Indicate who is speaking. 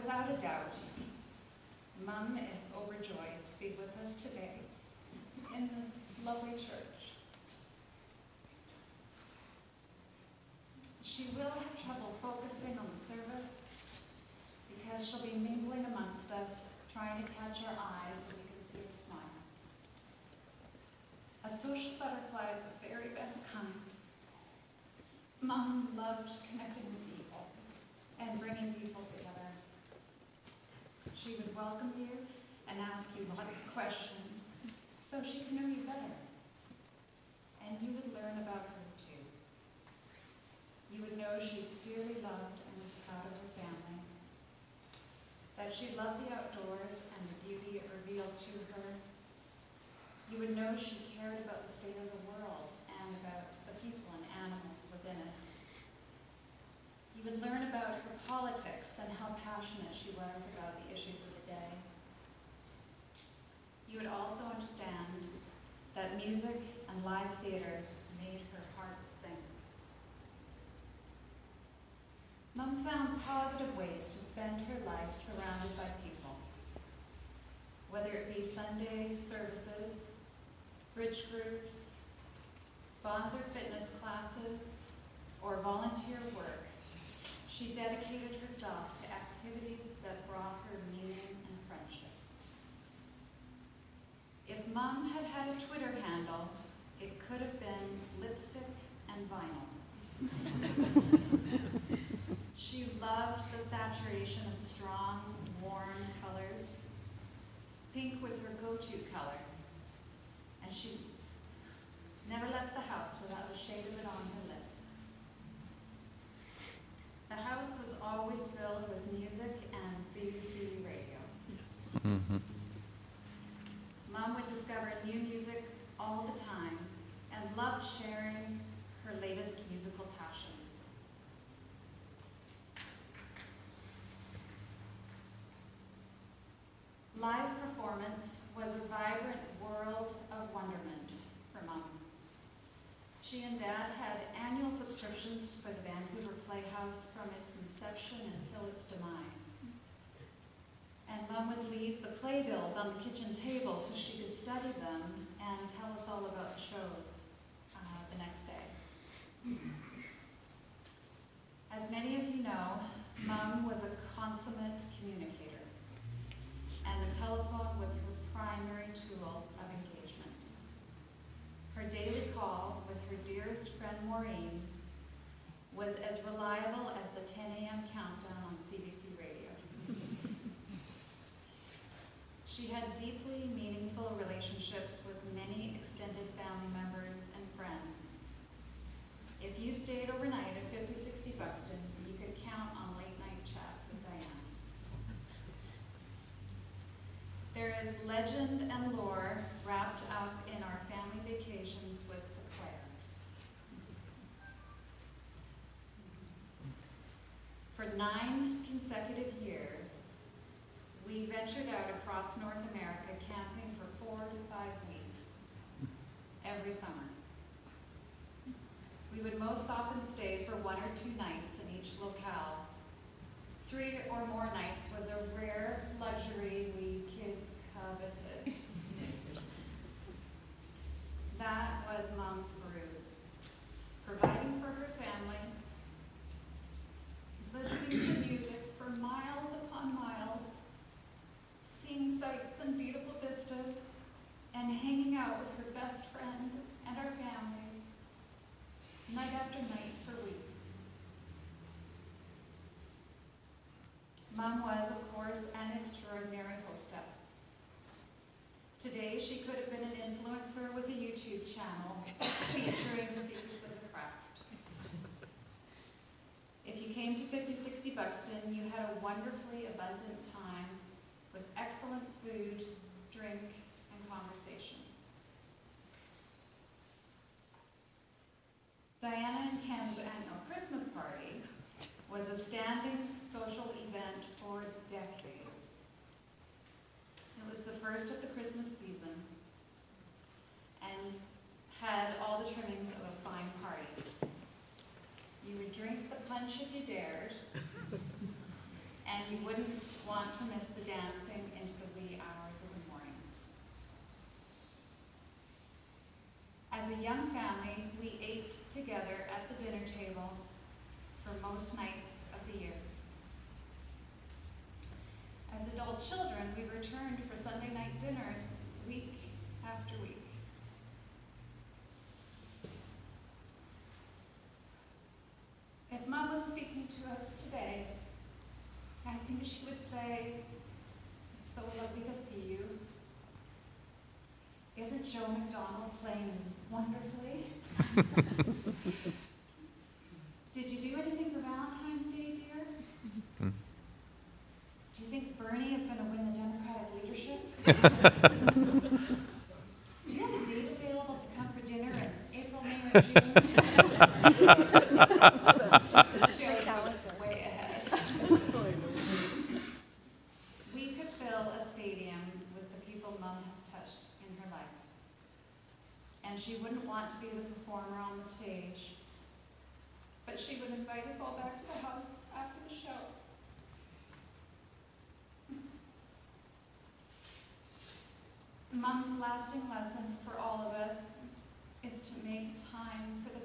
Speaker 1: without a doubt, Mom is overjoyed to be with us today in this lovely church. She will have trouble focusing on the service because she'll be mingling amongst us, trying to catch our eyes so we can see her smile. A social butterfly of the very best kind, Mom loved connecting with people and bringing people together. She would welcome you and ask you lots of questions so she could know you better. And you would learn about her too. You would know she dearly loved and was proud of her family, that she loved the outdoors and the beauty it revealed to her. You would know she cared about the state of the world and about the people and animals within it. You would learn about her politics and how passionate she was about the issues of the day. You would also understand that music and live theater made her heart sing. Mom found positive ways to spend her life surrounded by people, whether it be Sunday services, bridge groups, Bonzer fitness classes, or volunteer work. She dedicated herself to activities that brought her meaning and friendship. If Mom had had a Twitter handle, it could have been lipstick and vinyl. She loved the saturation of strong, warm colors. Pink was her go-to color, and she never left the house without a shade of it on her lips. The house was always filled with music and CBC radio. Yes. Mm-hmm. Mom would discover new music all the time and loved sharing her latest musical passions. Live performance was a vibrant world of wonderment for Mom. She and Dad had annual subscriptions for the Vancouver Playhouse from its inception until its demise. And Mom would leave the playbills on the kitchen table so she could study them and tell us all about the shows the next day. As many of you know, Mom was a consummate communicator, and the telephone was her primary tool of engagement. Her daily call with her dearest friend Maureen was as reliable as the 10 a.m. countdown on CBC radio. She had deeply meaningful relationships with many extended family members and friends. If you stayed overnight at 5060 Buxton, you could count on late-night chats with Diana. There is legend and lore wrapped up in our family vacations with the Clares. For 9 consecutive years, we ventured out across North America camping for 4 to 5 weeks every summer. We would most often stay for 1 or 2 nights in each locale. 3 or more nights was a rare luxury we kids coveted. That was Mom's groove, providing for her family, listening to music for miles upon miles, seeing sights and beautiful vistas, and hanging out with her best friend and our families, night after night for weeks. Mom was, of course, an extraordinary hostess. Today, she could have been an influencer with a YouTube channel featuring the secrets of the craft. If you came to 5060 Buxton, you had a wonderfully abundant time with excellent food, drink, and conversation. Diana and Ken's annual Christmas party was a standing social event for decades. It was the first of the Christmas season and had all the trimmings of a fine party. You would drink the punch if you dared, and you wouldn't want to miss the dancing into the wee hours of the morning. As a young family, we ate together at the dinner table for most nights of the year. As adult children, we returned for Sunday night dinners week after week. If Mom was speaking to us today, I think she would say, "It's so lovely to see you. Isn't Joe McDonald playing wonderfully? Did you do anything for Valentine's Day, dear? Do you think Bernie is going to win the Democratic leadership? Do you have a date available to come for dinner in April, May, or June?" Joe's way ahead. We could fill a stadium with the people Mom has touched in her life. And she wouldn't want to be the performer on the stage, but she would invite us all back to the house after the show. Mom's lasting lesson for all of us is to make time for the